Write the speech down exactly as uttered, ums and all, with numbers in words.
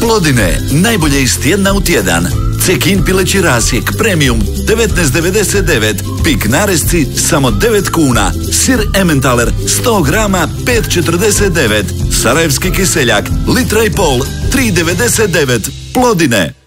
Plodine, najbolje iz tjedna u tjedan. Cekin pileći rasjek premium devetnaest devedeset devet, pik naresci samo devet kuna, sir Emmentaler sto grama pet četrdeset devet, sarajevski kiseljak litra i pol tri devedeset devet. Plodine.